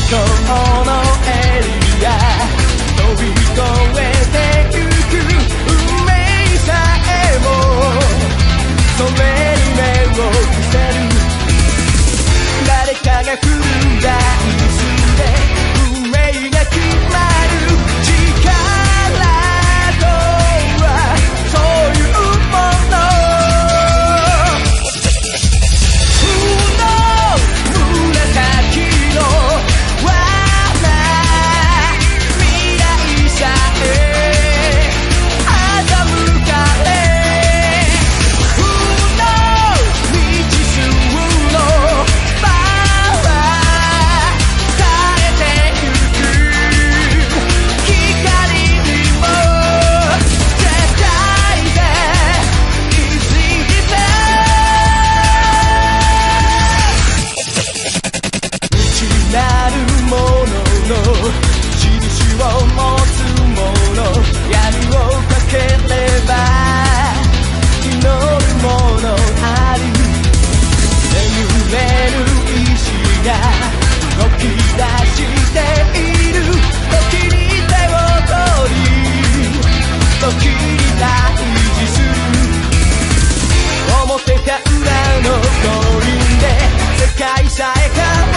このエリア飛び越えてゆく運命さえもそれに目を伏せる誰かが振るダイスで運命が決まる力とはそういうもの紫の罠未来さえ欺かれ負の未知数のパワーされてゆく光にも絶対でいついて内なるものの印を持つもの闇をかければ祈るものある眠れる意志が動き出している時に手を取り時に対峙する思ってた裏の五輪で世界さえ変わる